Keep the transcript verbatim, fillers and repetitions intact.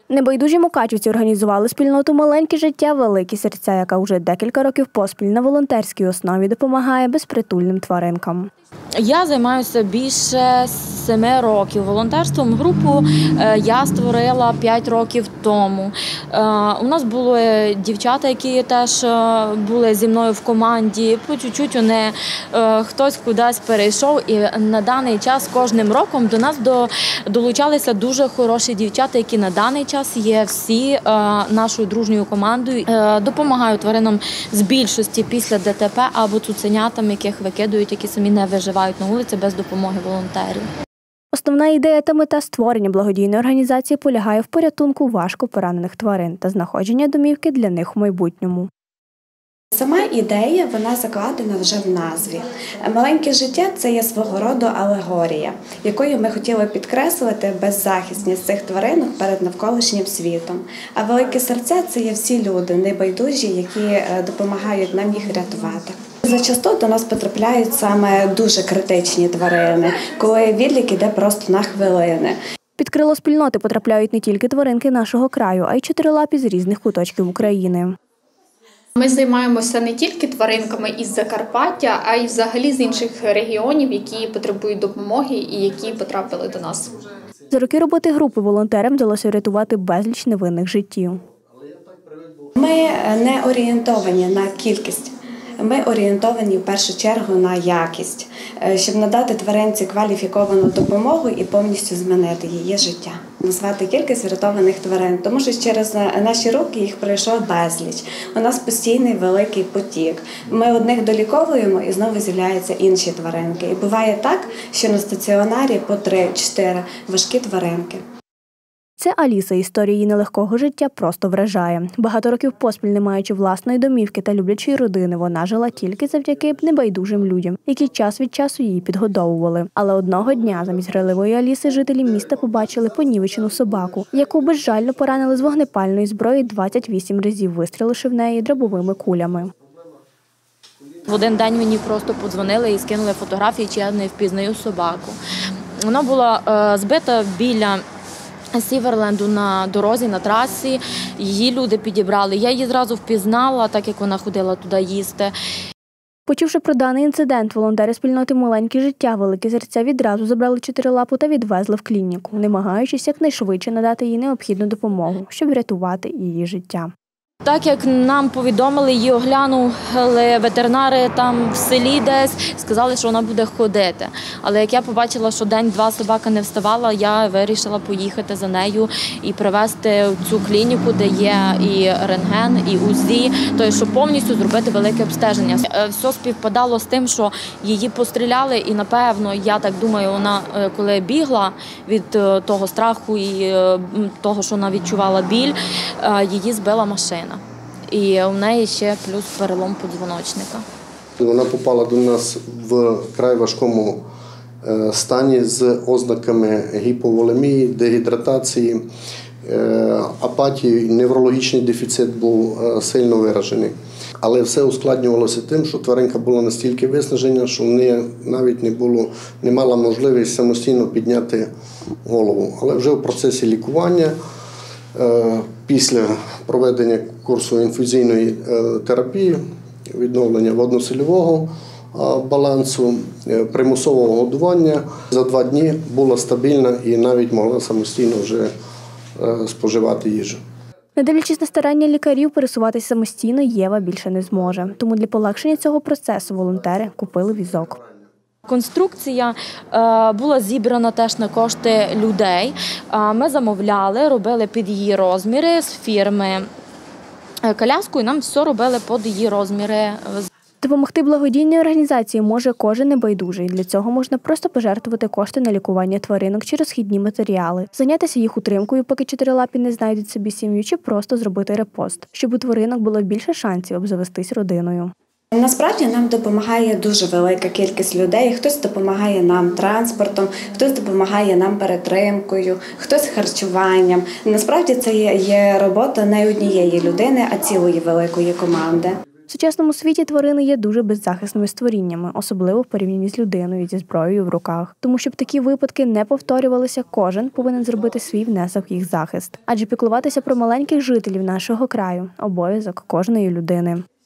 Небайдужі мукачівці організували спільноту «Маленьке життя, великі серця», яка вже декілька років поспіль на волонтерській основі допомагає безпритульним тваринкам. Я займаюся більше семи років волонтерством. Групу я створила п'ять років тому. У нас були дівчата, які теж були зі мною в команді. По чуть-чуть вони, хтось кудись перейшов. І на даний час кожним роком до нас долучалися дуже хороші дівчата, які на даний час є всі нашою дружньою командою. Допомагають тваринам з більшості після ДТП або цуценятам, яких викидують, які самі не виживають на вулиці без допомоги волонтерів. Основна ідея та мета створення благодійної організації полягає в порятунку важко поранених тварин та знаходження домівки для них у майбутньому. Сама ідея, вона закладена вже в назві. «Маленьке життя» – це є свого роду алегорія, якою ми хотіли підкреслити беззахисність цих тваринок перед навколишнім світом. А «Велике серця» – це є всі люди, небайдужі, які допомагають нам їх рятувати. Зачасту до нас потрапляють саме дуже критичні тварини, коли відлік іде просто на хвилини. Під крило спільноти потрапляють не тільки тваринки нашого краю, а й чотирилапі з різних куточків України. Ми займаємося не тільки тваринками із Закарпаття, а й взагалі з інших регіонів, які потребують допомоги і які потрапили до нас. За роки роботи групи волонтерам вдалося врятувати безліч невинних життів. Ми не орієнтовані на кількість. Ми орієнтовані в першу чергу на якість, щоб надати тваринці кваліфіковану допомогу і повністю змінити її життя. Назвати кількість врятованих тварин, тому що через наші руки їх пройшло безліч. У нас постійний великий потік. Ми одних доліковуємо і знову з'являються інші тваринки. І буває так, що на стаціонарі по три-чотири важкі тваринки. Це Аліса. Історія її нелегкого життя просто вражає. Багато років поспіль, не маючи власної домівки та люблячої родини, вона жила тільки завдяки небайдужим людям, які час від часу її підгодовували. Але одного дня замість грайливої Аліси жителі міста побачили понівечену собаку, яку безжально поранили з вогнепальної зброї двадцять вісім разів, вистріливши в неї дробовими кулями. В один день мені просто подзвонили і скинули фотографії, чи я не впізнаю собаку. Вона була е, збита біля Сіверленду на дорозі, на трасі. Її люди підібрали. Я її зразу впізнала, так як вона ходила туди їсти. Почувши про даний інцидент, волонтери спільноти «Маленьке життя, великі серця» відразу забрали чотирилапу та відвезли в клініку, намагаючись якнайшвидше надати їй необхідну допомогу, щоб врятувати її життя. Так як нам повідомили, її оглянули ветеринари там в селі десь, сказали, що вона буде ходити. Але як я побачила, що день-два собака не вставала, я вирішила поїхати за нею і привезти в цю клініку, де є і рентген, і УЗІ, тобто, щоб повністю зробити велике обстеження. Все співпадало з тим, що її постріляли і, напевно, я так думаю, вона, коли бігла від того страху і того, що вона відчувала біль, її збила машина. І у неї ще плюс перелом подзвоночника. Вона попала до нас в край важкому стані з ознаками гіповолемії, дегідратації, апатії, неврологічний дефіцит був сильно виражений. Але все ускладнювалося тим, що тваринка була настільки виснажена, що в неї навіть не було, не мала можливість самостійно підняти голову. Але вже в процесі лікування, після проведення курсу інфузійної терапії, відновлення водно-сольового балансу, примусового годування, за два дні була стабільна і навіть могла самостійно вже споживати їжу. Не дивлячись на старання лікарів, пересуватися самостійно Єва більше не зможе. Тому для полегшення цього процесу волонтери купили візок. Конструкція була зібрана теж на кошти людей. Ми замовляли, робили під її розміри з фірми коляску, і нам все робили під її розміри. Допомогти благодійній організації може кожен небайдужий. Для цього можна просто пожертвувати кошти на лікування тваринок чи розхідні матеріали, зайнятися їх утримкою, поки чотирилапі не знайдуть собі сім'ю, чи просто зробити репост, щоб у тваринок було більше шансів обзавестись родиною. Насправді нам допомагає дуже велика кількість людей. Хтось допомагає нам транспортом, хтось допомагає нам перетримкою, хтось харчуванням. Насправді це є робота не однієї людини, а цілої великої команди. В сучасному світі тварини є дуже беззахисними створіннями, особливо в порівнянні з людиною зі зброєю в руках. Тому, щоб такі випадки не повторювалися, кожен повинен зробити свій внесок в їх захист. Адже піклуватися про маленьких жителів нашого краю – обов'язок кожної людини.